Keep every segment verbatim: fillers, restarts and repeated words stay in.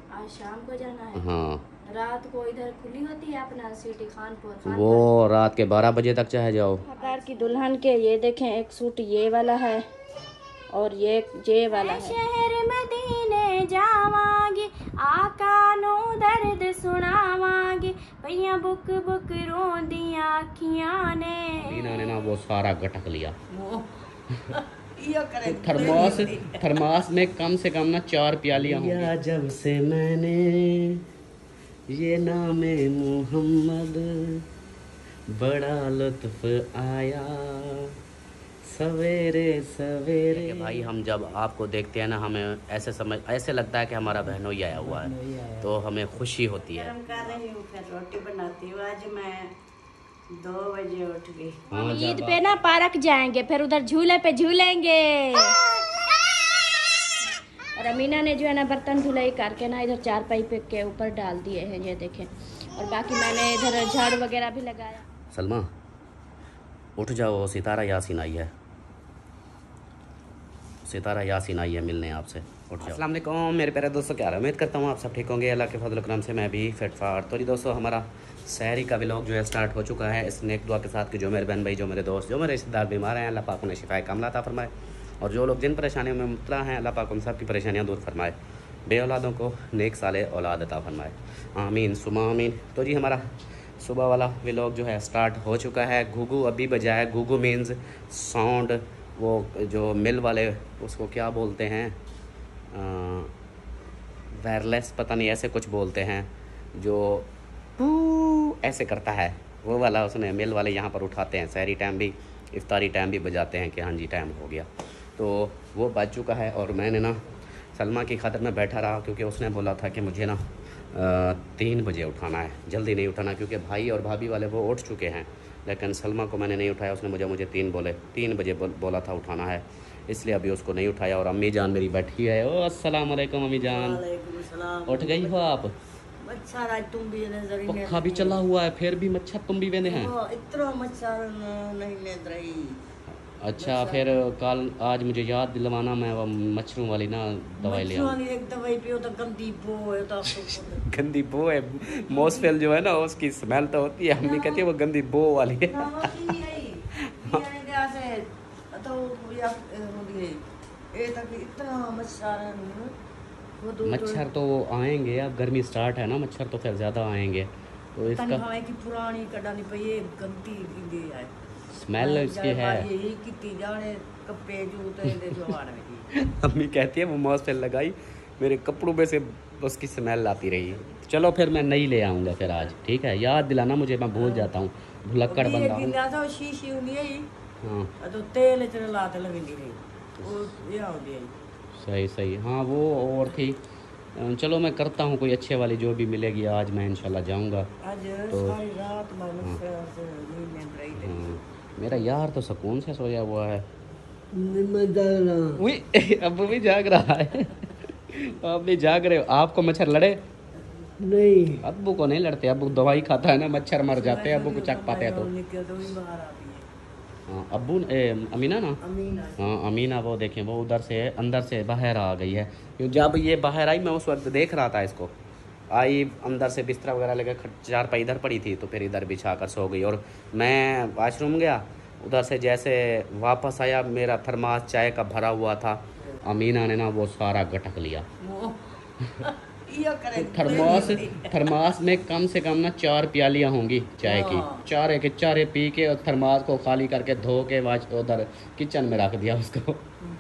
आज शाम को जाना है। हाँ रात को इधर खुली होती है अपना सिटी खानपुर खान वो रात के बारह बजे तक चाहे जाओ। सरदार की दुल्हन के ये देखें, एक सूट ये वाला है और ये ये वाला है। शहर मदीने जावांगी, आका नो दर्द सुनावांगी, भैया बुक बुक रोंदियां अखियां ने। इन्होंने ना वो सारा गटक लिया। थर्मास थर्मास में कम से कम ना चार प्यालियां होंगी। जब से मैंने ये नामे मोहम्मद बड़ा लुत्फ आया सवेरे सवेरे। भाई हम जब आपको देखते हैं ना हमें ऐसे समझ ऐसे लगता है कि हमारा बहनोई आया हुआ है, तो हमें खुशी होती है। कर रही हूँ, फिर रोटी बनाती हूँ। आज मैं दो बजे उठ गई। हम ईद पे ना पार्क जाएंगे, फिर उधर झूले पे झूलेंगे। और अमीना ने जो है ना बर्तन धुलाई करके ना इधर चारपाई पे के ऊपर डाल दिए हैं, ये देखें। और बाकी मैंने इधर झाड़ू वगैरह भी लगाया। सलमा उठ जाओ, सितारा यासीन आई है, सितारा यासीन आई है मिलने आपसे। उठ जाओ। अस्सलाम वालेकुम मेरे प्यारे दोस्तों, क्या उम्मीद करता हूँ आप सब ठीक होंगे। अल्लाह के फजल करम से मैं भी फिट फाट। तो जी दोस्तों, हमारा शहरी का व्लॉग जो है स्टार्ट हो चुका है इस नेक दुआ के साथ कि जो मेरे बहन भाई, जो मेरे दोस्त, जो मेरे रिश्तेदार बीमार हैं, अल्लाह पाक उन्हें शिफाए कामला अता फरमाए। और जो लोग जिन परेशानियों में मुब्तला हैं, अल्लाह पाक उन सब की परेशानियाँ दूर फरमाए। बे औलादों को नेक साले औलाद अता फरमाए, आमीन सुमा आमीन। तो जी हमारा सुबह वाला व्लॉग जो है स्टार्ट हो चुका है। घुघू अभी बजा है। घुघू मीन्स साउंड, वो जो मिल वाले उसको क्या बोलते हैं, वायरलेस पता नहीं ऐसे कुछ बोलते हैं, जो ऐसे करता है वो वाला उसने मिल वाले यहाँ पर उठाते हैं। सहरी टाइम भी इफ्तारी टाइम भी बजाते हैं कि हाँ जी टाइम हो गया। तो वो बज चुका है और मैंने ना सलमा की खातिर में बैठा रहा, क्योंकि उसने बोला था कि मुझे ना तीन बजे उठाना है, जल्दी नहीं उठाना, क्योंकि भाई और भाभी वाले वो उठ चुके हैं। लेकिन सलमा को मैंने नहीं उठाया, उसने मुझे मुझे तीन बोले तीन बजे बोला था उठाना है, इसलिए अभी उसको नहीं उठाया। और अम्मी जान मेरी बैठी है। ओ अस्सलाम वालेकुम अम्मी जान, उठ गई हो आप? मच्छर आज तुम भी नजर पक्का भी चला हुआ है, फिर भी मच्छर तुम भी बंदे हैं। इतना मच्छर नहीं लेत रही। अच्छा फिर कल आज मुझे याद दिलवाना, मैं वो मच्छरों वाली ना दवाई ले आऊँ। एक दवाई पियो तो गंदी बो है तो गंदी बो है, मोसफेल जो है ना उसकी स्मेल तो होती है, अम्मी कहती है वो गंदी बो वाली है। मच्छर तो आएंगे, अब गर्मी स्टार्ट है ना, मच्छर तो फिर ज़्यादा आएंगे। तो इसका की पुरानी कटानी पई है, गंदी गिंदी है, स्मेल इसकी है। यही किती जाने कपड़े जूते दे जो हाड़ में। अम्मी कहती है वो मोसफेल लगाई, मेरे कपड़ों में से उसकी स्मेल आती रही। चलो फिर मैं नहीं ले आऊँगा फिर आज, ठीक है? याद दिलाना मुझे, मैं भूल जाता हूँ, भुलक्कड़ बंदा हूँ। शीशी हुंदी है हाँ तो तेल च लाते लगदी रही वो ये होंदी है। सही सही, हाँ वो और थी। चलो मैं करता हूँ कोई अच्छे वाली जो भी मिलेगी, आज मैं इंशाल्लाह जाऊँगा। आज तो सारी रात मैंने नींद नहीं रही। मेरा यार तो सुकून से सोया हुआ है। अब भी जाग रहा है। आप भी जाग रहे हो? आपको मच्छर लड़े? नहीं, अब्बू को नहीं लड़ते, अब्बू दवाई खाता है ना, मच्छर मर जाते हैं अब्बू को चक पाते हैं तो। हाँ अब्बू अमीना ना, हाँ अमीना वो देखें वो उधर से अंदर से बाहर आ गई है। जब ये बाहर आई मैं उस वक्त देख रहा था इसको, आई अंदर से बिस्तरा वगैरह लेकर चारपाई इधर पड़ी थी तो फिर इधर बिछा कर सो गई। और मैं वाशरूम गया, उधर से जैसे वापस आया मेरा थर्मास चाय का भरा हुआ था, अमीना ने ना वो सारा गटक लिया। थर्मास थर्मास में कम से कम ना चार प्यालियां होंगी चाय की, चारे के चारे पी के और थर्मास को खाली करके धो के वाच उधर किचन में रख दिया उसको।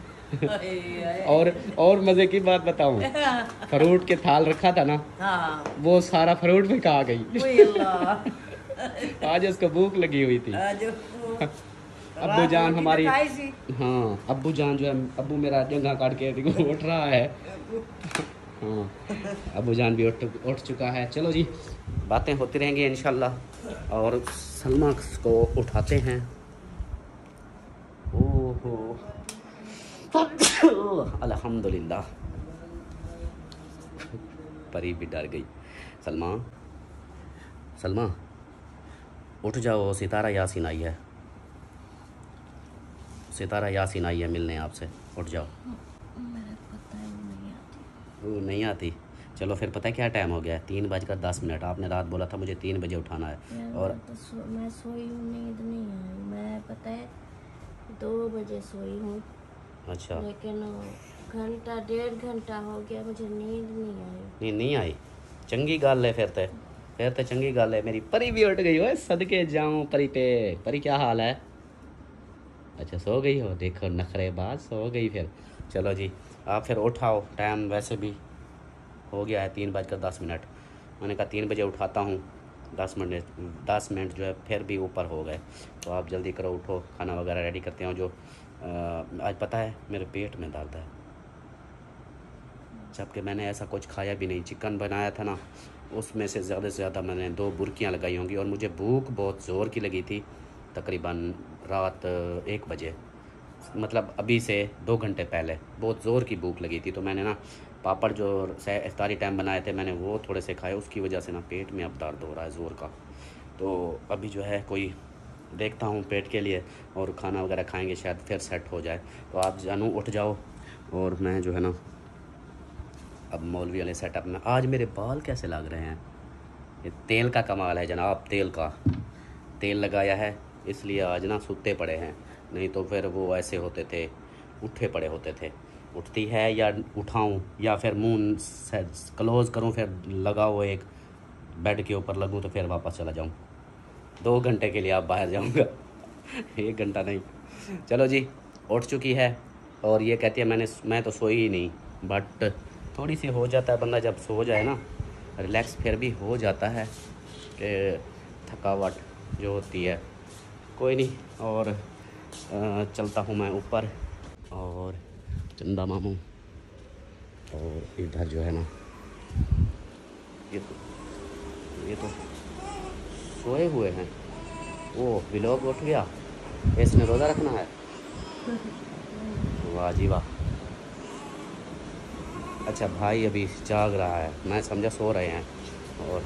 और और मजे की बात बताऊं, फ्रूट के थाल रखा था ना, वो सारा फ्रूट भी खा गई। आज उसको भूख लगी हुई थी। अब्बू जान हमारी, हाँ अब्बू जान जो है, अब्बू मेरा जंघा काट के उठ रहा है। हाँ अब्बू जान भी उठ उठ चुका है। चलो जी बातें होती रहेंगी इंशाल्लाह। और सलमा को उठाते हैं। ओहो अल्हम्दुलिल्लाह, परी भी डर गई। सलमा सलमा उठ जाओ, सितारा यासीन आई है, सितारा यासीन आई है मिलने आपसे, उठ जाओ। मेरे को पता है वो नहीं आती। वो नहीं आती? चलो फिर पता है क्या टाइम हो गया है? तीन बजकर दस मिनट। आपने रात बोला था मुझे तीन बजे उठाना है और तो सो, मैं सोई हूँ, नींद नहीं आई। मैं पता है दो बजे सोई हूँ। अच्छा, लेकिन घंटा डेढ़ घंटा हो गया, मुझे नींद नहीं आई। नींद नहीं आई? चंगी गल है फिर तो, फिर तो चंगी गल है। मेरी परी भी उठ गई हो, सदके जाऊँ परी पे। परी क्या हाल है? अच्छा सो गई हो, देखो नखरेबाज, सो गई फिर। चलो जी आप फिर उठाओ, टाइम वैसे भी हो गया है तीन बजकर दस मिनट। मैंने कहा तीन बजे उठाता हूँ, दस मिनट दस मिनट जो है फिर भी ऊपर हो गए। तो आप जल्दी करो, उठो, खाना वगैरह रेडी करते हो। जो आ, आज पता है मेरे पेट में दर्द है, जबकि मैंने ऐसा कुछ खाया भी नहीं। चिकन बनाया था ना, उसमें से ज़्यादा से ज़्यादा मैंने दो बुर्कियाँ लगाई होंगी। और मुझे भूख बहुत ज़ोर की लगी थी, तकरीबन रात एक बजे, मतलब अभी से दो घंटे पहले बहुत ज़ोर की भूख लगी थी। तो मैंने ना पापड़ जो इफ्तारी टाइम बनाए थे, मैंने वो थोड़े से खाए। उसकी वजह से ना पेट में अब दर्द हो रहा है ज़ोर का। तो अभी जो है कोई देखता हूँ पेट के लिए, और खाना वगैरह खाएंगे, शायद फिर सेट हो जाए। तो आप जानू उठ जाओ, और मैं जो है ना अब मौलवी वाले सेटअप में। आज मेरे बाल कैसे लग रहे हैं? ये तेल का कमाल है जनाब, तेल का। तेल लगाया है इसलिए आज ना सुत्ते पड़े हैं, नहीं तो फिर वो ऐसे होते थे, उठे पड़े होते थे। उठती है या उठाऊं या फिर मुंह से क्लोज़ करूं, फिर लगाओ एक बेड के ऊपर लगूं, तो फिर वापस चला जाऊं। दो घंटे के लिए आप बाहर जाऊंगा एक घंटा नहीं। चलो जी उठ चुकी है, और ये कहती है मैंने मैं तो सोई ही नहीं। बट थोड़ी सी हो जाता है बंदा जब सो जाए ना, रिलैक्स फिर भी हो जाता है कि थकावट जो होती है। कोई नहीं, और आ, चलता हूँ मैं ऊपर, और चंदा मामू और इधर जो है ना, ये तो ये तो सोए हुए हैं। वो व्लॉग उठ गया, इसमें रोज़ा रखना है। वाह जी वाह। अच्छा भाई अभी जाग रहा है, मैं समझा सो रहे हैं, और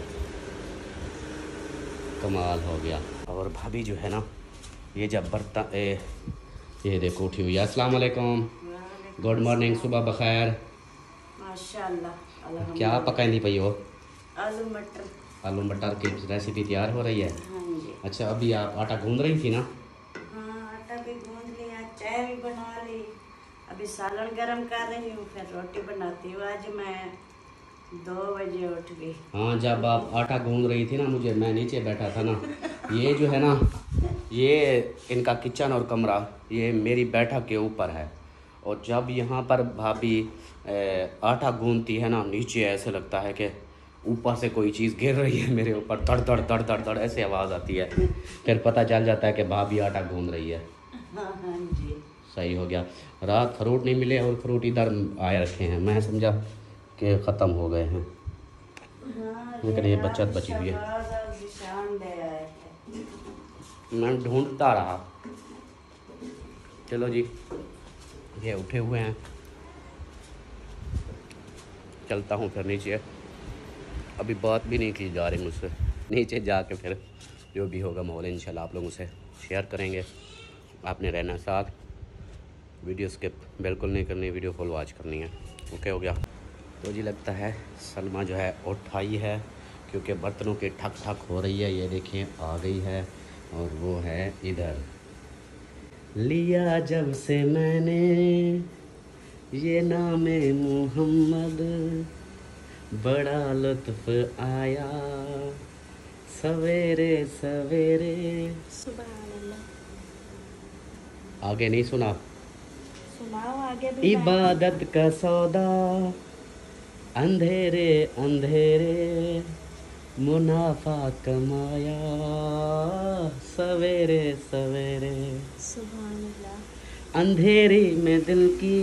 कमाल हो गया। और भाभी जो है ना, ये जब बर्तन ए, ये देखो उठी हुई है। अस्सलाम वालेकुम, गुड मॉर्निंग, सुबह बखैर। माशाल्लाह। क्या पकाई पई हो? आलू मटर। आलू मटर की रेसिपी तैयार हो रही है? हाँ जी। अच्छा अभी आप आटा गूंद रही थी ना? हाँ आटा भी गूंद लिया, चाय भी बना ली, अभी सालन गरम कर रही हूँ, फिर रोटी बनाती हूँ। आज मैं दो बजे उठ गई। हाँ जब आप आटा गूंद रही थी ना, मुझे मैं नीचे बैठा था ना, ये जो है ना, ये इनका किचन और कमरा ये मेरी बैठक के ऊपर है। और जब यहाँ पर भाभी आटा गूंदती है ना, नीचे ऐसे लगता है कि ऊपर से कोई चीज़ गिर रही है मेरे ऊपर, धड़ धड़ धड़ धड़ धड़ ऐसे आवाज़ आती है। फिर पता चल जाता है कि भाभी आटा गूंद रही है। हाँ हाँ जी। सही हो गया। रात फ्रूट नहीं मिले, और फ्रूट इधर आए रखे हैं, मैं समझा कि ख़त्म हो गए हैं, हाँ, लेकिन ये बचत बची हुई है। मैं ढूंढता रहा। चलो जी ये उठे हुए हैं, चलता हूँ फिर नीचे। अभी बात भी नहीं की जा रही मुझसे, नीचे जाके फिर जो भी होगा माहौल इंशाल्लाह आप लोगों से शेयर करेंगे। आपने रहना साथ, वीडियो स्किप बिल्कुल नहीं करनी, वीडियो फुल वॉच करनी है। ओके हो गया। तो जी लगता है सलमा जो है उठाई है, क्योंकि बर्तनों की ठक ठक हो रही है। ये देखिए आ गई है, और वो है इधर। लिया जब से मैंने ये नाम मोहम्मद, बड़ा लुत्फ आया सवेरे सवेरे। आगे नहीं सुना? सुनाओ आगे भी। इबादत का सौदा अंधेरे अंधेरे, मुनाफा कमाया सवेरे सवेरे। सुभान अल्लाह। अंधेरी में दिल की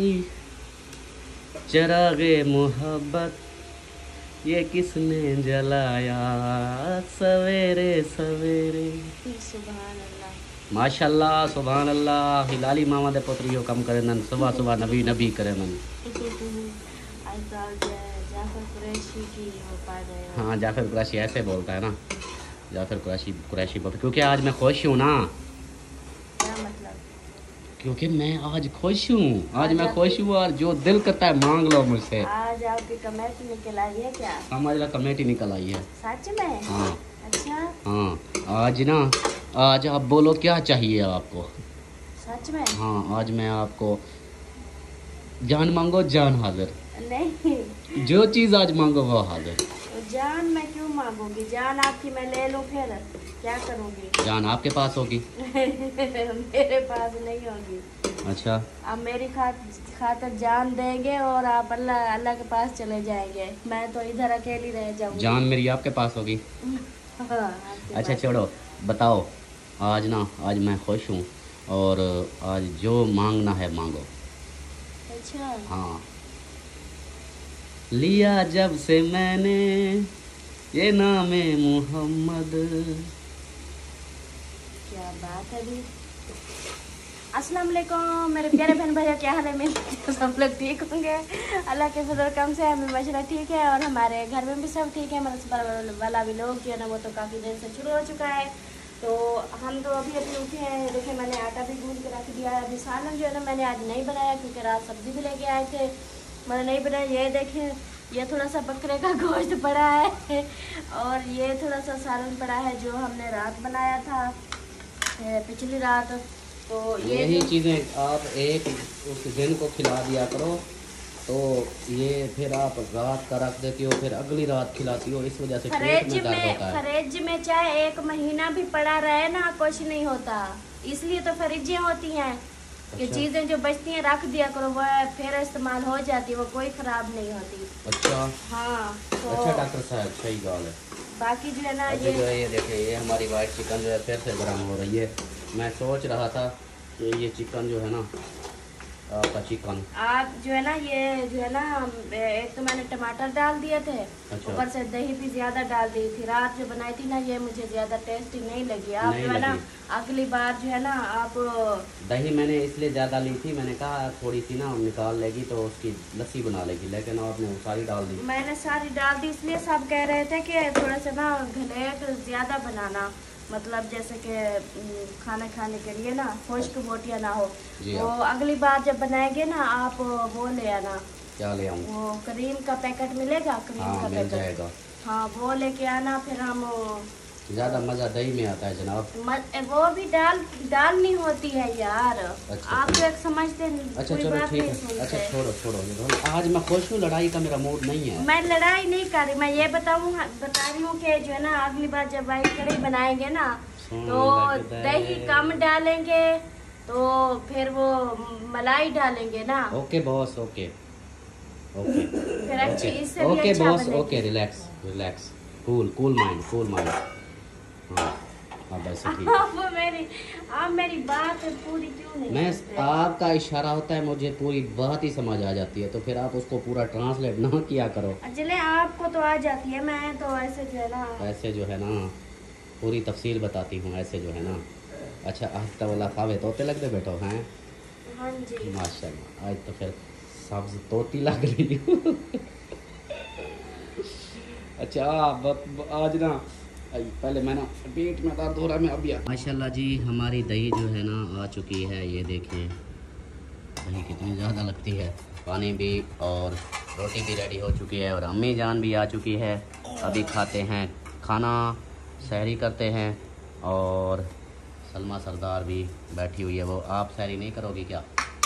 चिरागे मोहब्बत, ये किसने जलाया सवेरे सवेरे। सुभान अल्लाह। माशाल्लाह सुभान अल्लाह। हिलाली मामा दे पुत्रियों कम करे नन, सुबह सुबह नबी नबी करे नन। जाफर कुरैशी की हो पा गए। हाँ जाफर कुरैशी ऐसे बोलता है ना, जाफर कुरैशी कुरैशी बोलता, क्योंकि आज मैं खुश हूँ ना। क्या मतलब? क्योंकि मैं आज खुश हूँ, आज मैं खुश हूँ और जो दिल करता है मांग लो मुझसे। आज आपकी कमेटी निकल आई है क्या? हमारी कमेटी निकल आई है। सच में? हाँ अच्छा। हाँ, आज ना, आज आप बोलो क्या चाहिए आपको? सच में? हाँ, आज मैं आपको जान मांगो जान हाजिर। नहीं, जो चीज़ आज मांगो वो हाजिर। जान मैं क्यों मांगूंगी? जान आपकी मैं ले लूं फिर क्या करूंगी? जान आपके पास होगी। मेरे पास नहीं होगी। अच्छा, आप मेरी खात खातर जान देंगे और आप अल्लाह अल्लाह के पास चले जाएंगे, मैं तो इधर अकेली रह जाऊंगी। जान मेरी आपके पास होगी। हाँ, आपके अच्छा पास। छोड़ो, बताओ। आज ना, आज मैं खुश हूँ और आज जो मांगना है मांगो। अच्छा। हाँ, लिया जब से मैंने ये नाम मोहम्मद। क्या बात है दी। अस्सलाम वालेकुम मेरे प्यारे बहन भैया, क्या हाल है? मेरे सब लोग ठीक होंगे अल्लाह के फजल कम से हमें मशरा ठीक है और हमारे घर में भी सब ठीक है। हमारा वाला भी लोग जो है ना वो तो काफ़ी देर से शुरू हो चुका है। तो हम तो अभी अभी उठे हैं। देखिए मैंने आटा भी गूंद के रख दिया है। अभी सालन जो है ना मैंने आज नहीं बनाया क्योंकि रात सब्ज़ी भी लेके आए थे, मैंने नहीं बनाया। ये देखें ये थोड़ा सा बकरे का गोश्त पड़ा है और ये थोड़ा सा सालन पड़ा है जो हमने रात बनाया था पिछली रात। तो ये यही चीज़ें आप एक उस दिन को खिला दिया करो तो ये फिर आप रात का रख देती हो, फिर अगली रात खिलाती हो, इस वजह से पेट फ्रिज में दर्द में होता है। फ्रिज में चाहे एक महीना भी पड़ा रहे ना कुछ नहीं होता, इसलिए तो फ्रिजें होती हैं कि अच्छा। चीज़ें जो बचती हैं रख दिया करो, वह फिर इस्तेमाल हो जाती है, वो कोई ख़राब नहीं होती। अच्छा। हाँ तो अच्छा डॉक्टर साहब, सही बात है। बाकी जो है ना अभी ये जो है ये देखिए, ये हमारी वाइट चिकन जो है फिर से गर्म हो रही है। मैं सोच रहा था कि ये चिकन जो है ना, आपका चिकन आप जो है ना ये जो है ना एक तो मैंने टमाटर डाल दिए थे, अच्छा। ऊपर से दही भी ज़्यादा डाल दी थी। रात जो बनाई थी ना ये मुझे ज़्यादा टेस्टी नहीं लगी। आप नहीं जो है ना लगी। अगली बार जो है ना आप दही मैंने इसलिए ज़्यादा ली थी, मैंने कहा थोड़ी सी ना निकाल लेगी तो उसकी लस्सी बना लेगी, लेकिन आपने वो सारी डाल दी। मैंने सारी डाल दी, इसलिए सब कह रहे थे कि थोड़ा सा ना घनेट ज़्यादा बनाना, मतलब जैसे कि उम, खाना खाने के लिए ना खुश्क बोटियाँ ना हो। जी वो हाँ। अगली बार जब बनाएंगे ना आप वो ले आना, क्या ले आऊँ? वो क्रीम का पैकेट मिलेगा, क्रीम हाँ का मिल पैकेट। जाएगा। हाँ वो लेके आना, फिर हम ज़्यादा मज़ा दही में आता है जनाब। म- वो भी डाल डालनी होती है यार। अच्छा। आप तो एक समझते अच्छा कोई चलो बात ठीक नहीं है। सुनते। अच्छा छोड़ो छोड़ो ये दोनों। आज मैं खुश हूँ, लड़ाई का मेरा मूड नहीं है। मैं लड़ाई नहीं कर रही, मैं ये बताऊँ बता रही हूँ कि जो है ना अगली बार जब वाइट कढ़ी बनाएंगे ना तो लगता है। दही कम डालेंगे, तो फिर वो मलाई डालेंगे ना, ओके बॉस, ओके ओके फिर अच्छी इससे भी ओके अच्छा बॉस, बनेगी। Okay relax relax, cool cool mind, cool mind. हाँ हाँ बस ठीक है। आप मेरी आप मेरी बात पूरी क्यों नहीं मैं सुनते? आपका इशारा होता है, मुझे पूरी बात ही समझ आ जाती है, तो फिर आप उसको पूरा ट्रांसलेट ना किया करो। चले आपको तो आ जाती है, मैं तो ऐसे जो है ना ऐसे जो है ना पूरी तफसील बताती हूँ, ऐसे जो है ना। अच्छा आज तो वाला खावे तोते लगते बैठो हैं। हाँ जी माशाल्लाह, आज तो फिर सब्ज तोती लग रही हो। अच्छा ब- आज ना पहले मैं ना पेट में दर्द हो रहा है, मैं अभी माशाल्लाह जी हमारी दही जो है ना आ चुकी है। ये देखिए दही कितनी ज़्यादा लगती है, पानी भी और रोटी भी रेडी हो चुकी है और अम्मी जान भी आ चुकी है। अभी खाते हैं खाना, सहरी करते हैं और सलमा सरदार भी बैठी हुई है। वो आप सहरी नहीं करोगी क्या?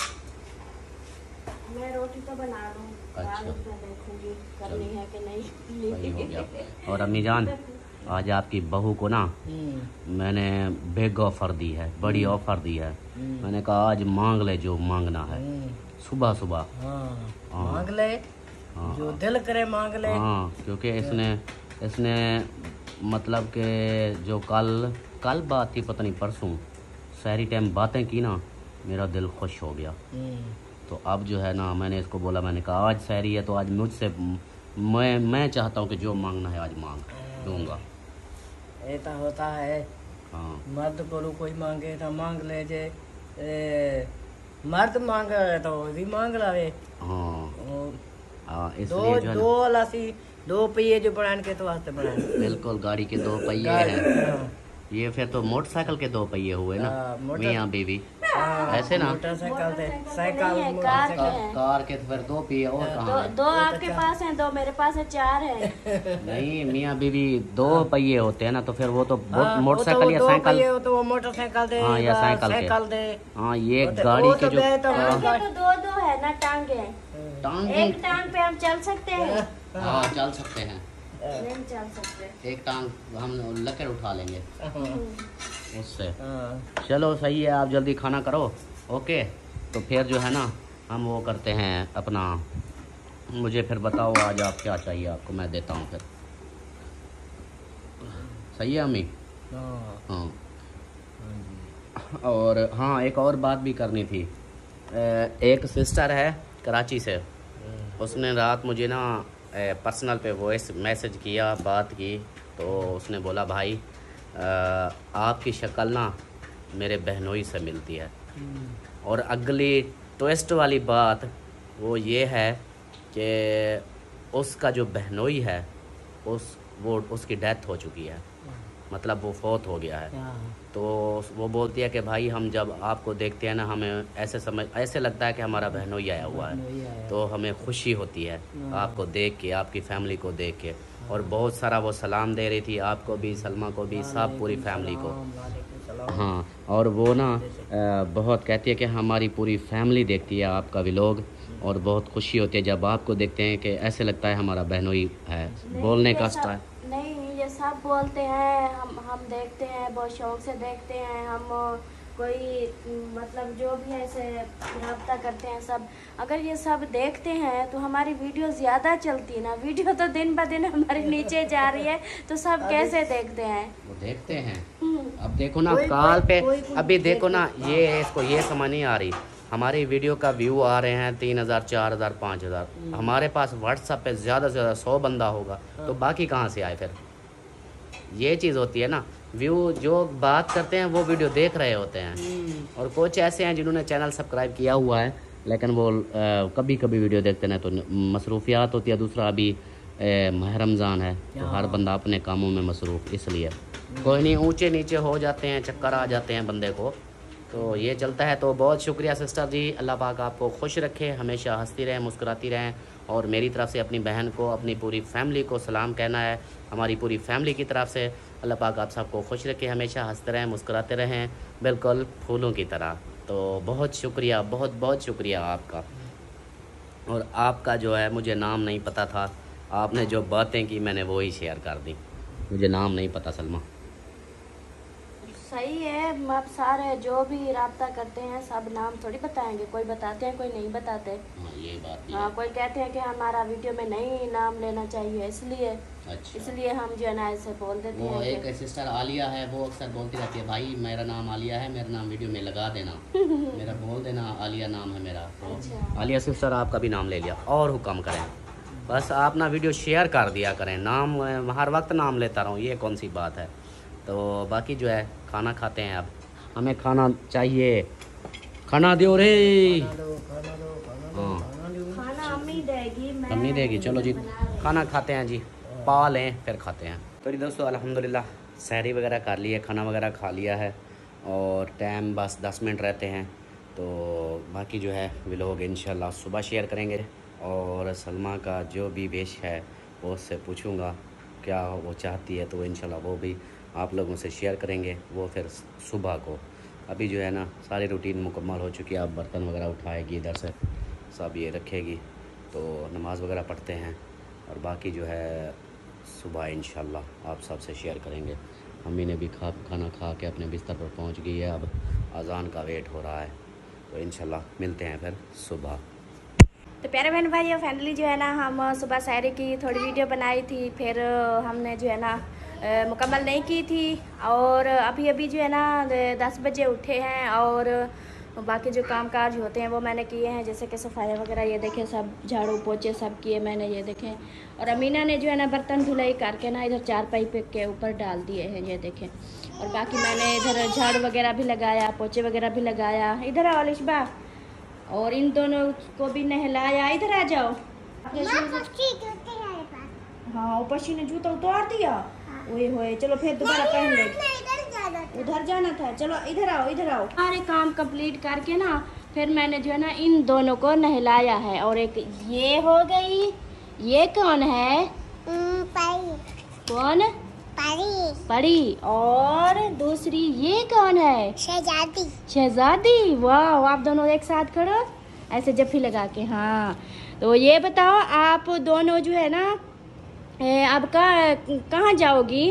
मैं रोटी तो बना लूँ, अच्छा। बाद में देखूंगी करनी है कि नहीं। वही हो गया। और अम्मी जान आज आपकी बहू को ना मैंने बिग ऑफर दी है, बड़ी ऑफर दी है। मैंने कहा आज मांग ले जो मांगना है, सुबह सुबह। हाँ, हाँ। मांग ले, हाँ जो दिल करे मांग ले। हाँ, क्योंकि इसने इसने मतलब कि जो कल कल बात थी, पता नहीं परसों सहरी टाइम बातें की ना, मेरा दिल खुश हो गया। तो अब जो है ना मैंने इसको बोला, मैंने कहा आज सहरी है तो आज मुझसे मैं मैं चाहता हूँ कि जो मांगना है आज मांग दूंगा। ऐसा होता है, हाँ मर्द को कोई मांगे तो मांग ले, जे ए, मर्द मांगे तो भी मांग लावे। हाँ ओ, हाँ, दो इसलिए जो है दो अलासी दो पहिए जो बनाने के तो वास्ते बनाए। ना, बिल्कुल गाड़ी के दो पहिए गाड़ी, हैं। हाँ। ये फिर तो मोटरसाइकिल के दो पहिए हुए ना, हाँ, मोटर- मियाँ बीवी। ऐसे ना मोटरसाइकिल से नहीं है, साइकिल कार के कार, हैं। कार के तो फिर दो पिए और दो कहाँ है? दो आपके पास हैं, दो मेरे पास है, चार है। नहीं मियाँ बीवी दो पहिए होते हैं ना, तो फिर वो तो हाँ, मोटरसाइकिल या दो साइकिल। पहिए हो तो वो मोटरसाइकिल दे हाँ, या बस, साइकिल के। साइकिल दे। हाँ ये वो तो- गाड़ी वो के तो जो गए तो हाँ, टांगे तो दो दो है ना, टांगे। टांग एक टांग पे हम चल सकते हैं? हाँ चल सकते हैं। नहीं चल सकते। एक टांग हम लकड़ उठा लेंगे उससे। हाँ। चलो सही है, आप जल्दी खाना करो। ओके, तो फिर जो है ना हम वो करते हैं अपना, मुझे फिर बताओ आज आप क्या चाहिए आपको, मैं देता हूँ फिर। सही है अम्मी? हाँ। हाँ। और हाँ एक और बात भी करनी थी। एक सिस्टर है कराची से, उसने रात मुझे ना पर्सनल पे वॉइस मैसेज किया, बात की, तो उसने बोला भाई आपकी शक्ल ना मेरे बहनोई से मिलती है। और अगली ट्विस्ट वाली बात वो ये है कि उसका जो बहनोई है उस वो उसकी डेथ हो चुकी है, मतलब वो फौत हो गया है। तो वो बोलती है कि भाई हम जब आपको देखते हैं ना हमें ऐसे समझ ऐसे लगता है कि हमारा बहनोई आया हुआ है, तो हमें खुशी होती है आपको देख के, आपकी फैमिली को देख के। और बहुत सारा वो सलाम दे रही थी आपको भी, सलमा को भी, सब पूरी फैमिली को। हाँ, और वो ना बहुत कहती है कि हमारी पूरी फैमिली देखती है आपका व्लॉग, और बहुत खुशी होती है जब आपको देखते हैं कि ऐसे लगता है हमारा बहनोई है। बोलने का स्टाइल नहीं, ये सब बोलते हैं, हम हम देखते हैं, बहुत शौक से देखते हैं। हम कोई मतलब जो भी ऐसे रब्ता करते हैं सब, अगर ये सब देखते हैं तो हमारी वीडियो ज़्यादा चलती है ना। वीडियो तो दिन ब दिन हमारे नीचे जा रही है, तो सब कैसे देखते हैं? वो देखते हैं। अब देखो ना काल पे, अभी देखो ना ये इसको ये समझ नहीं आ रही, हमारी वीडियो का व्यू आ रहे हैं तीन हज़ार चार हज़ार पाँच हज़ार, हमारे पास व्हाट्सएप पे ज़्यादा से ज़्यादा सौ बंदा होगा, तो बाकी कहाँ से आए? फिर ये चीज़ होती है ना, व्यू जो बात करते हैं वो वीडियो देख रहे होते हैं। और कुछ ऐसे हैं जिन्होंने चैनल सब्सक्राइब किया हुआ है, लेकिन वो आ, कभी कभी वीडियो देखते हैं, तो मसरूफियात होती है। दूसरा अभी माह रमज़ान है, तो हर बंदा अपने कामों में मसरूफ़, इसलिए कोई नहीं, ऊंचे नीचे हो जाते हैं, चक्कर आ जाते हैं बंदे को, तो ये चलता है। तो बहुत शुक्रिया सिस्टर जी, अल्लाह पाक आपको खुश रखे, हमेशा हंसती रहें, मुस्कुराती रहें। और मेरी तरफ से अपनी बहन को, अपनी पूरी फैमिली को सलाम कहना है, हमारी पूरी फैमिली की तरफ से। अल्लाह पाक आप सबको खुश रखे, हमेशा हंसते रहें, मुस्कुराते रहें, बिल्कुल फूलों की तरह। तो बहुत शुक्रिया, बहुत बहुत शुक्रिया आपका। और आपका जो है मुझे नाम नहीं पता था, आपने जो बातें की मैंने वो ही शेयर कर दी, मुझे नाम नहीं पता सलमा। सही है, अब सारे जो भी राब्ता करते हैं सब नाम थोड़ी बताएंगे, कोई बताते हैं कोई नहीं बताते। हाँ ये बात हाँ, कोई कहते हैं कि हमारा वीडियो में नहीं नाम लेना चाहिए, इसलिए अच्छा। इसलिए हम जो है ना ऐसे बोल देते वो हैं। एक सिस्टर आलिया है, वो अक्सर बोलती रहती है भाई मेरा नाम आलिया है, मेरा नाम वीडियो में लगा देना मेरा बोल देना, आलिया नाम है मेरा। तो अच्छा। आलिया सिस्टर आपका भी नाम ले लिया, और हुक्म करें बस आप ना वीडियो शेयर कर दिया करें, नाम हर वक्त नाम लेता रहूँ, ये कौन सी बात है। तो बाकी जो है खाना खाते हैं, अब हमें खाना चाहिए, खाना दो रे। हाँ खाना अम्मी देगी, मैं अम्मी देगी, चलो जी खाना खाते हैं जी, पा लें फिर खाते हैं। तो जी दोस्तों अल्हम्दुलिल्लाह सहरी वगैरह कर ली है, खाना वगैरह खा लिया है, और टाइम बस दस मिनट रहते हैं। तो बाकी जो है व्लॉग इंशाल्लाह सुबह शेयर करेंगे, और सलमा का जो भी विश है वो उससे पूछूंगा क्या वो चाहती है, तो इंशाल्लाह वो भी आप लोगों से शेयर करेंगे, वो फिर सुबह को। अभी जो है ना सारी रूटीन मुकम्मल हो चुकी है, अब बर्तन वगैरह उठाएगी, इधर से सब ये रखेगी, तो नमाज़ वगैरह पढ़ते हैं, और बाकी जो है सुबह इंशाल्लाह आप सबसे शेयर करेंगे। अम्मी ने भी खा खाना खा के अपने बिस्तर पर पहुंच गई है, अब अज़ान का वेट हो रहा है, तो इंशाल्लाह मिलते हैं फिर सुबह। तो प्यारे बहन भाइयों, फाइनली जो है ना हम सुबह सहरी की थोड़ी वीडियो बनाई थी, फिर हमने जो है ना मुकम्मल नहीं की थी, और अभी अभी जो है ना दस बजे उठे हैं, और बाकी जो काम काज होते हैं वो मैंने किए हैं, जैसे कि सफाई वगैरह, ये देखें सब झाड़ू पोछे सब किए मैंने, ये देखें। और अमीना ने जो है ना बर्तन धुलाई करके ना इधर चारपाई पे के ऊपर डाल दिए हैं, ये देखें। और बाकी मैंने इधर झाड़ू वगैरह भी लगाया, पोछे वगैरह भी लगाया। इधर आओ अलिशबा, और इन दोनों को भी नहलाया। इधर आ जाओ। हाँ, ऊपर ने जूता उतार दिया, ओए होए, चलो फिर दोबारा पहन ले। उधर जाना था। चलो इधर आओ, इधर आओ। सारे काम कंप्लीट करके ना फिर मैंने जो है ना इन दोनों को नहलाया है। और एक ये हो गई, ये कौन है? परी। कौन? परी। परी। और दूसरी ये कौन है? शहजादी। शहजादी। वाह, आप दोनों एक साथ खड़ो ऐसे जफ्फी लगा के। हाँ, तो ये बताओ आप दोनों जो है ना अब कहाँ जाओगी?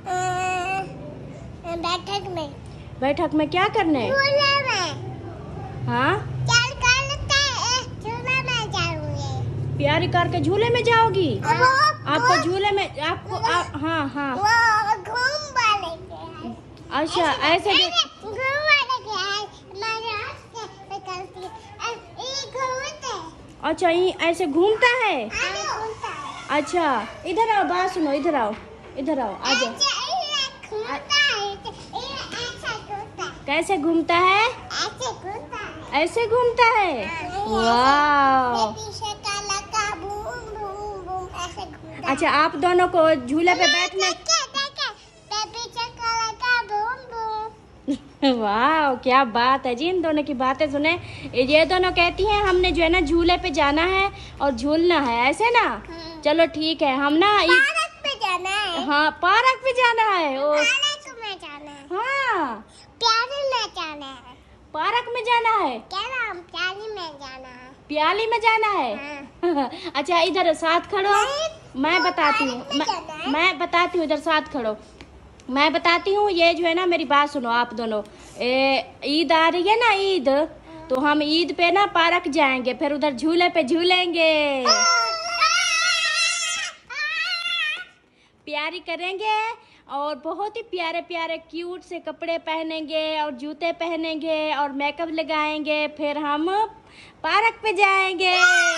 बैठक में। बैठक में क्या करने? झूले में। हाँ, चल कर झूले में जाऊंगी। प्यारी करके झूले में जाओगी? वो आपको झूले में आपको आ, हाँ हाँ वो घूम वाले के। अच्छा, ऐसे जो घूम वाले के है, हमारे हाथ से निकलती है, ये घूमते हैं। अच्छा, ये ऐसे घूमता है? आगे घूमता है। अच्छा, इधर आओ, बात सुनो, इधर आओ, इधर आओ, आ जाओ। ऐसे ये घूमता है, ये ऐसा घूमता है। कैसे घूमता है? ऐसे घूमता है। ऐसे घूमता है। वाह। ये पीछे काला का बूम बूम बूम ऐसे घूमता है। अच्छा, आप दोनों को झूले पे बैठने देखे देखे ये पीछे काला का बूम बूम। वाह, क्या बात है जी। इन दोनों की बातें सुने। ये दोनों कहती हैं हमने जो है ना झूले पे जाना है और झूलना है, ऐसे ना? चलो ठीक है, हम ना पार्क पे जाना है। हाँ, पार्क पे जाना है। ओ, पार्क में जाना है। हाँ, प्यारे में जाना है। पार्क में जाना है। क्या नाम? प्याली में जाना है। प्याली में जाना है। हाँ। अच्छा, इधर साथ खड़ो, मैं बताती हूँ। पार्क में जाना है। मैं, मैं बताती हूँ, इधर साथ खड़ो, मैं बताती हूँ। ये जो है ना, मेरी बात सुनो आप दोनों। ए, ईद आ रही है ना, ईद, तो हम ईद पे ना पार्क जाएंगे, फिर उधर झूले पे झूलेंगे, प्यारी करेंगे और बहुत ही प्यारे प्यारे क्यूट से कपड़े पहनेंगे और जूते पहनेंगे और मेकअप लगाएंगे, फिर हम पार्क पे जाएंगे।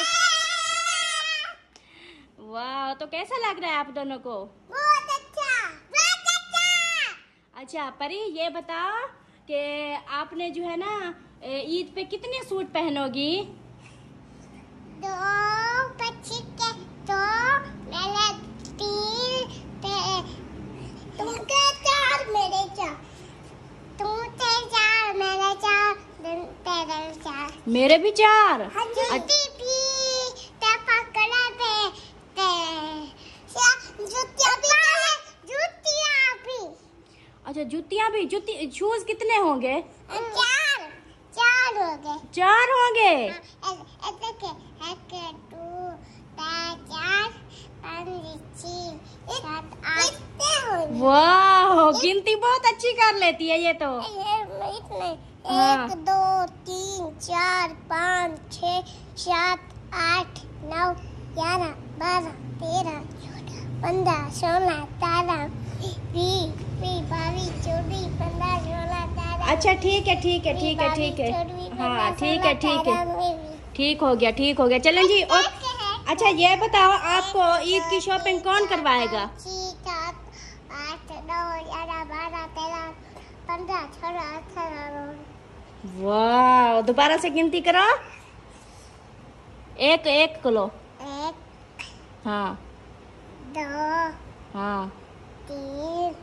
वाह, तो कैसा लग रहा है आप दोनों को? बहुत अच्छा, बहुत अच्छा। अच्छा परी, ये बताओ कि आपने जो है ना ईद पे कितने सूट पहनोगी? दो बच्चे के दो, मेरे तीन, तुमके चार, मेरे चार, तुमके चार, मेरे चार, तेरे चार, मेरे भी चार। जूती भी, ते पकड़ा पे, ते जूतियाँ भी, जूतियाँ भी। अच्छा, जूतियाँ भी। जूती शूज कितने होंगे? चार, चार हो गए। चार होंगे। ऐसे के, एक, दो, तीन, चार, पाँच, छह, सात, आठ, इतने होंगे। वाह, गिनती बहुत अच्छी कर लेती है ये तो। ये इतने, हाँ। एक, दो, तीन, चार, पाँच, छह, सात, आठ, नौ, ग्यारह, बारह, तेरह, चौदह, पंद्रह, सोलह, सत्रह, बीस, बाईस, चौबीस, पंद्रह, सोलह, सत्रह। अच्छा ठीक है, ठीक है, ठीक है, ठीक है। हाँ, ठीक है, ठीक है, ठीक हो गया, ठीक हो गया। चलें जी। और अच्छा, ये बताओ आपको ईद की शॉपिंग कौन करवाएगा? सात, आठ, नौ, ग्यारह, बारह, तेरह, पंद्रह, सोलह, अठारह। वाह, दोबारा से गिनती करो। एक एक किलो। एक, हाँ दो, हाँ। तीन,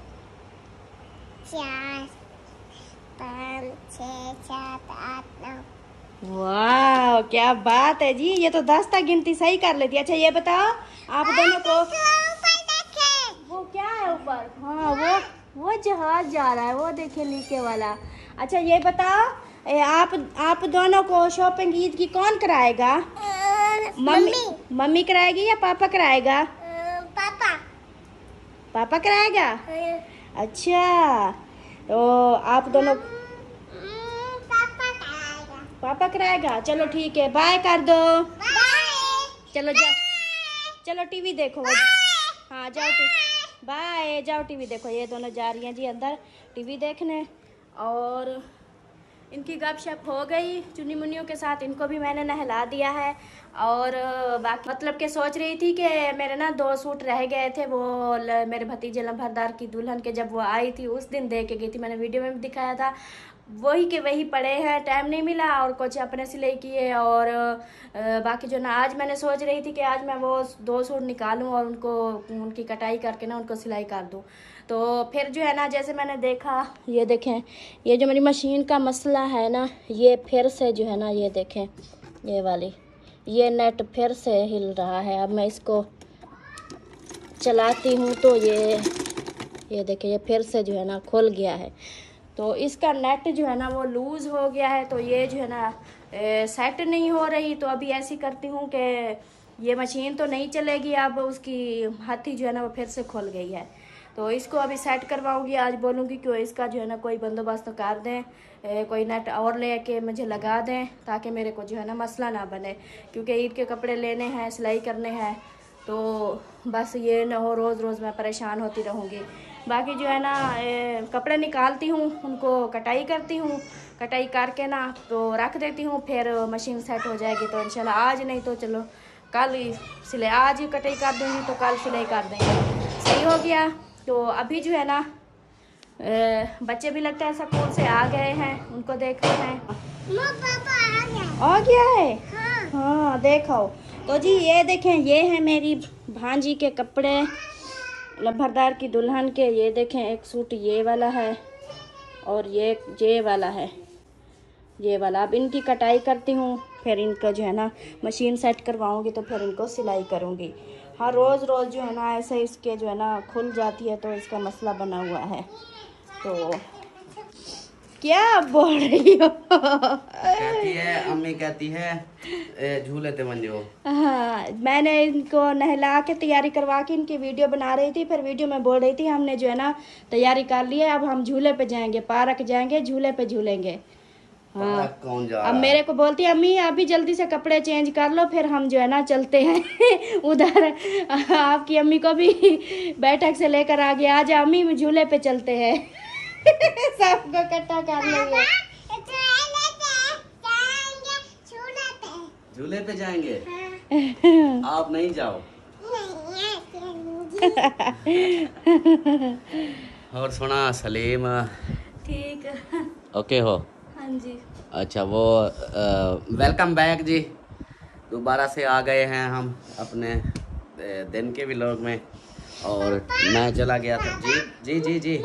चार, पाँच, छः, सात, आठ, नौ। वाह, क्या बात है जी। ये तो दस तक गिनती सही कर लेती है। अच्छा, ये बताओ आप दोनों को वो क्या है ऊपर? हाँ, वो वो जहाज जा रहा है, वो देखिए नीचे वाला। अच्छा, ये बताओ ए, आप आप दोनों को शॉपिंग ईद की कौन कराएगा? मम्मी। मम्मी कराएगी या पापा कराएगा? पापा। पापा कराएगा। अच्छा, तो आप दोनों पापा कराएगा। पापा कराएगा। चलो ठीक है, बाय कर दो। बाय। चलो जाओ, चलो टीवी देखो। हाँ जाओ, टीवी। बाय, जाओ टीवी देखो। ये दोनों जा रही हैं जी अंदर टीवी देखने। और इनकी गपशप हो गई चुन्नी मुन्नियों के साथ। इनको भी मैंने नहला दिया है। और बाकी मतलब के सोच रही थी कि मेरे ना दो सूट रह गए थे, वो मेरे भतीजे लम्बरदार की दुल्हन के जब वो आई थी उस दिन दे के गई थी, मैंने वीडियो में भी दिखाया था। वही के वही पड़े हैं, टाइम नहीं मिला और कुछ अपने सिलाई किए। और बाकी जो ना आज मैंने सोच रही थी कि आज मैं वो दो सूट निकालूं और उनको उनकी कटाई करके ना उनको सिलाई कर दूं। तो फिर जो है ना जैसे मैंने देखा, ये देखें, ये जो मेरी मशीन का मसला है ना, ये फिर से जो है ना, ये देखें, ये वाली ये नेट फिर से हिल रहा है। अब मैं इसको चलाती हूँ तो ये ये देखें, ये फिर से जो है ना खुल गया है। तो इसका नेट जो है ना वो लूज़ हो गया है, तो ये जो है ना ए, सेट नहीं हो रही। तो अभी ऐसी करती हूँ कि ये मशीन तो नहीं चलेगी, अब उसकी हथी जो है ना वो फिर से खुल गई है। तो इसको अभी सेट करवाऊंगी। आज बोलूँगी कि इसका जो है ना कोई बंदोबस्त कर दें, ए, कोई नेट और ले के मुझे लगा दें, ताकि मेरे को जो है ना मसला ना बने, क्योंकि ईद के कपड़े लेने हैं, सिलाई करने हैं। तो बस ये ना हो रोज़ रोज़ मैं परेशान होती रहूँगी। बाकी जो है ना ए, कपड़े निकालती हूँ, उनको कटाई करती हूँ, कटाई करके ना तो रख देती हूँ, फिर मशीन सेट हो जाएगी। तो इंशाल्लाह आज नहीं तो चलो कल ही सिलाई, आज ही कटाई कर दूँगी तो कल सिलाई कर देंगे। सही हो गया। तो अभी जो है ना ए, बच्चे भी लगता है स्कूल से आ गए हैं, उनको देख रहे हैं। पापा आ गया। आ गया है? हाँ। हाँ देखो। तो जी ये देखें, ये है मेरी भांजी के कपड़े, लम्बरदार की दुल्हन के। ये देखें, एक सूट ये वाला है और ये ये वाला है, ये वाला। अब इनकी कटाई करती हूँ, फिर इनका जो है ना मशीन सेट करवाऊँगी, तो फिर इनको सिलाई करूँगी। हाँ रोज़ रोज़ जो है ना ऐसे इसके जो है ना खुल जाती है, तो इसका मसला बना हुआ है। तो क्या बोल रही हो? कहती है, अम्मी कहती है झूले ते बन जाओ। हाँ, मैंने इनको नहला के तैयारी करवा के इनकी वीडियो बना रही थी। फिर वीडियो में बोल रही थी हमने जो है ना तैयारी कर ली है, अब हम झूले पे जाएंगे, पार्क जाएंगे, झूले पे झूलेंगे। हाँ, कौन जा अब मेरे को बोलती है अम्मी अभी जल्दी से कपड़े चेंज कर लो, फिर हम जो है ना चलते हैं उधर। आपकी अम्मी को भी बैठक से लेकर आ गया, आज अम्मी झूले पे चलते हैं। सबको इकट्ठा कर लेंगे, झूले पे जाएंगे। आप नहीं जाओ। और सुना सलीम ठीक ओके हो? हाँ जी। अच्छा वो वेलकम बैक जी, दोबारा से आ गए हैं हम अपने ए, दिन के व्लॉग में। और मैं चला गया था जी जी जी जी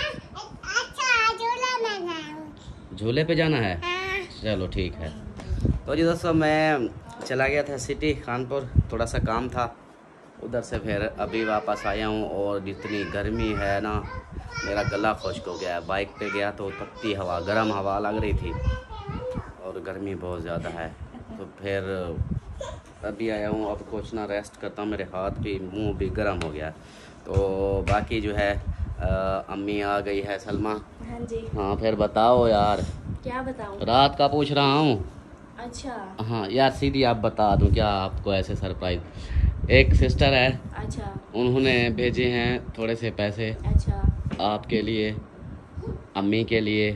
झूले पे जाना है, चलो ठीक है। तो जी दोस्तों मैं चला गया था सिटी कानपुर, थोड़ा सा काम था उधर से, फिर अभी वापस आया हूँ। और जितनी गर्मी है ना, मेरा गला खुश्क हो गया है। बाइक पे गया तो तपती हवा, गर्म हवा लग रही थी और गर्मी बहुत ज़्यादा है। तो फिर अभी आया हूँ, अब कुछ ना रेस्ट करता हूँ, मेरे हाथ भी मुंह भी गर्म हो गया। तो बाकी जो है आ, अम्मी आ गई है सलमा। हाँ जी। हाँ फिर बताओ यार। क्या बताऊँ? रात का पूछ रहा हूँ। अच्छा हाँ यार सीधी आप बता दूँ क्या आपको ऐसे सरप्राइज। एक सिस्टर है, अच्छा उन्होंने भेजे हैं थोड़े से पैसे अच्छा आपके लिए, अम्मी के लिए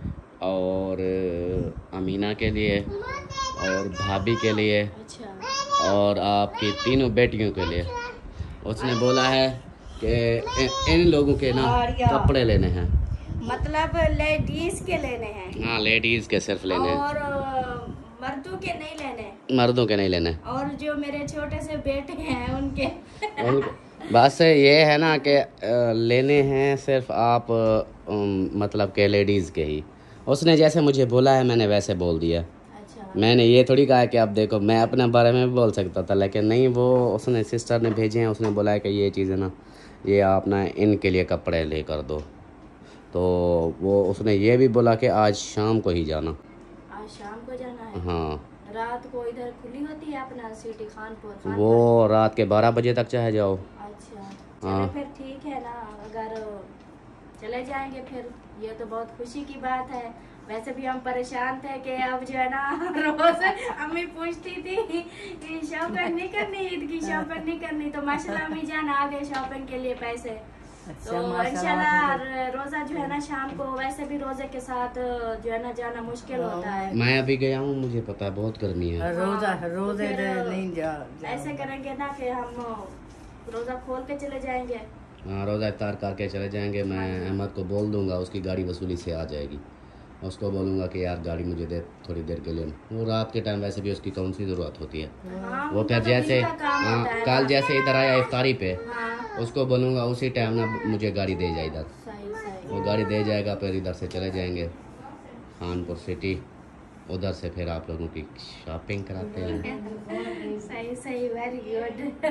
और अमीना के लिए और भाभी के लिए अच्छा और आपकी तीनों बेटियों के लिए। उसने बोला है कि इन, इन लोगों के ना कपड़े लेने हैं, मतलब लेडीज के लेने हैं। हाँ लेडीज़ के सिर्फ लेने हैं, और अ, मर्दों के नहीं लेने, मर्दों के नहीं लेने। और जो मेरे छोटे से बेटे हैं उनके। उनको बस ये है ना कि अ, लेने हैं सिर्फ आप अ, मतलब के लेडीज़ के ही। उसने जैसे मुझे बोला है मैंने वैसे बोल दिया। अच्छा मैंने ये थोड़ी कहा कि आप देखो, मैं अपने बारे में भी बोल सकता था, लेकिन नहीं, वो उसने सिस्टर ने भेजे हैं, उसने बोला है कि ये चीज़ है ना, ये आप ना इनके लिए कपड़े ले कर दो। तो वो उसने ये भी बोला कि आज शाम को ही जाना। आज शाम को जाना है? हाँ रात को इधर खुली होती है अपना सिटी खानपुर, खानपुर। वो रात के बारह बजे तक चाहे जाओ। अच्छा हाँ। चलो फिर ठीक है ना, अगर चले जाएंगे फिर ये तो बहुत खुशी की बात है। वैसे भी हम परेशान थे कि अब जो है ना रोज अम्मी पूछती थी कि शॉपिंग नहीं करनी, ईद की शॉपिंग नहीं करनी, तो माशाल्लाह अम्मी जान आ गए शॉपिंग के लिए पैसे। तो इंशाल्लाह रोजा जो है ना शाम को, वैसे भी रोजे के साथ जो है ना जाना मुश्किल होता है। मैं अभी गया हूँ, मुझे पता है बहुत गर्मी है। रोजा हाँ, रोजे तो फिर नहीं जा, जा ऐसे करेंगे ना कि हम रोजा खोल के चले जाएंगे। हाँ रोज़ा इफ्तार करके चले जाएंगे। मैं अहमद को बोल दूंगा, उसकी गाड़ी वसूली से आ जाएगी। उसको बोलूँगा कि यार गाड़ी मुझे दे थोड़ी देर के लिए। वो रात के टाइम वैसे भी उसकी कौन सी ज़रूरत होती है। हाँ, वो फिर उनका तो जैसे दिन का काम हाँ होता है कल ना। जैसे इधर आया इफ्तारी पे, हाँ, उसको बोलूँगा उसी टाइम ना मुझे गाड़ी दे जाए इधर। सही सही। वो गाड़ी दे जाएगा, फिर इधर से चले जाएंगे खानपुर सिटी, उधर से फिर आप लोगों की शॉपिंग कराते हैं। सही सही, वेरी गुड।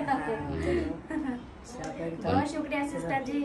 बहुत शुक्रिया सिस्टर जी,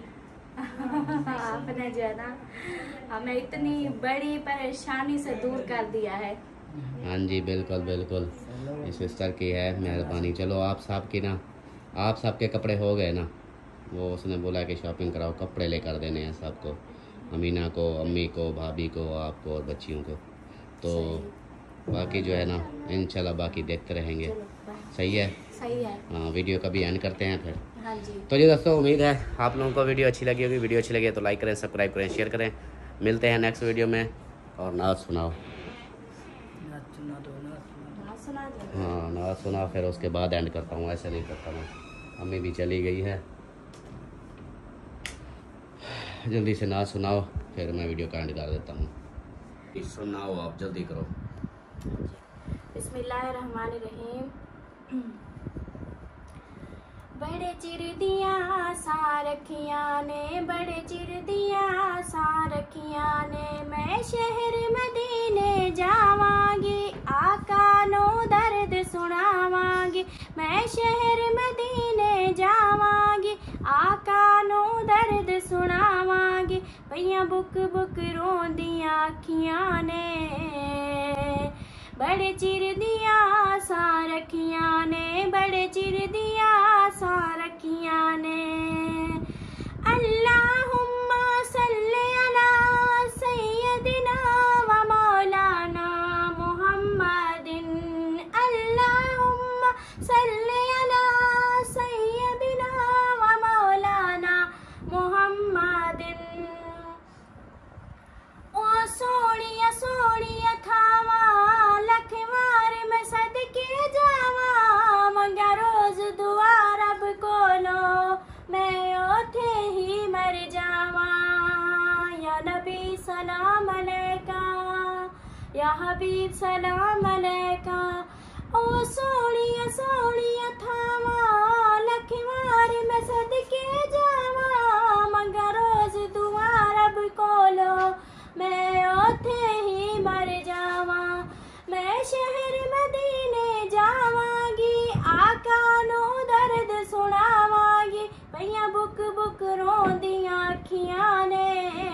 आपने जो है ना हमें इतनी बड़ी परेशानी से दूर कर दिया है। हाँ जी बिल्कुल बिल्कुल, इस सिस्टर की है मेहरबानी। चलो आप सब की ना, आप सबके कपड़े हो गए ना। वो उसने बोला कि शॉपिंग कराओ, कपड़े लेकर देने हैं सबको, अमीना को, अम्मी को, भाभी को, आपको और बच्चियों को। तो बाकी जो है ना इंशाल्लाह बाकी देखते रहेंगे। सही है, सही है। हाँ वीडियो कभी एंड करते हैं फिर। हाँ जी, तो जी दोस्तों, उम्मीद है आप लोगों को वीडियो अच्छी लगी होगी। वीडियो अच्छी लगी तो लाइक करें, सब्सक्राइब करें, शेयर करें। मिलते हैं नेक्स्ट वीडियो में। और नाच सुनाओ। बात सुना दो। हाँ नाच सुना, फिर उसके बाद एंड करता हूँ, ऐसे नहीं करता मैं। अम्मी भी चली गई है, जल्दी से नाच सुनाओ, फिर मैं वीडियो का एंड कर देता हूँ। सुनाओ आप, जल्दी करो। बिस्मिल्लाहिर्रहमानिर्रहीम। बड़े चिर दिया सारखिया ने, बड़े चिर दिया सारखिया ने, मैं शहर मदीने जावांगी, आका नो दर्द सुनावांगी। मैं शहर मदीने जावांगी, आका नो दर्द सुनावांगी। पईया बुक बुक रोंदियां अखियां ने, बड़े चिर दिया सारखिया ने, बड़े चिर दिया सारखिया ने। अल्लाहुम्मा सल्ली अला सय्यदिना व मौलाना मुहम्मदिन। अल्लाहुम्मा सल्ली अला सय्यदिना व मौलाना मुहम्मदिन। ओ सोनिया सोनिया थावा लखवार में सदके जावा, मंगा रोज दुआ रब कोलो, मैं ओथे ही मर जावा। या नबी सलाम अलैका, या हबीब सलाम अलैका। ओ सोनिया सोनिया थावा लखवार में सदके जावा, मंगा रोज दुआ रब कोलो, मैं ओथे ही मर जावा। मैं शहर मदीने जावांगी, आका नो दर्द सुनावांगी। पईया बुक बुक रोंदियां अखियां ने,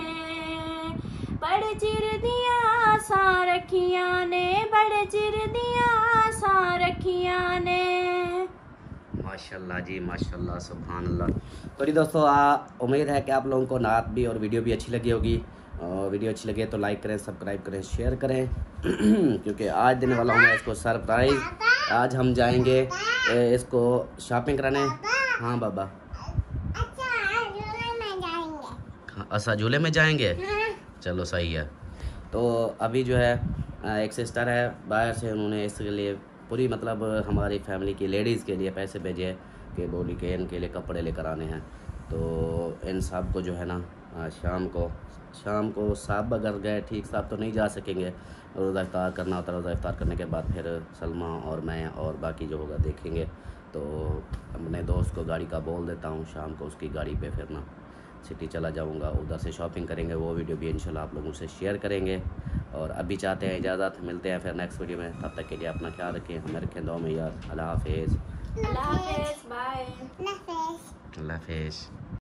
बड़े चिर दिया सारखिया ने, बड़े चिर दिया सारखिया ने। माशाल्लाह जी माशाल्लाह, सुभान अल्लाह। तो जी दोस्तों, आ, उम्मीद है कि आप लोगों को नात भी और वीडियो भी अच्छी लगी होगी। और वीडियो अच्छी लगे तो लाइक करें, सब्सक्राइब करें, शेयर करें। क्योंकि आज देने वाला हूँ मैं इसको सरप्राइज। आज हम जाएंगे ए, इसको शॉपिंग कराने। हाँ बाबा, अच्छा झूले में जाएंगे। हाँ, अच्छा झूले में जाएंगे, चलो सही है। तो अभी जो है एक सिस्टर है बाहर से, उन्होंने इसके लिए पूरी मतलब हमारी फैमिली की लेडीज़ के लिए पैसे भेजे कि बोली कि इनके लिए कपड़े लेकर आने हैं। तो इन सब को जो है ना शाम को शाम को साहब अगर गए, ठीक साहब तो नहीं जा सकेंगे, रोज़ा इफ्तार करना होता है। रोज़ा इफ्तार करने के बाद फिर सलमा और मैं और बाकी जो होगा देखेंगे। तो अपने दोस्त को गाड़ी का बोल देता हूँ, शाम को उसकी गाड़ी पे फिर ना सिटी चला जाऊँगा, उधर से शॉपिंग करेंगे। वो वीडियो भी इंशाल्लाह आप लोगों से शेयर करेंगे। और अभी चाहते हैं इजाज़त, मिलते हैं फिर नेक्स्ट वीडियो में। तब तक के लिए अपना ख्याल रखें, हमें रखें दो में यार। अल्लाह हाफिज़, अल्लाह हाफिज़, बाय। अल्लाह हाफिज़। अल्लाह हाफिज़।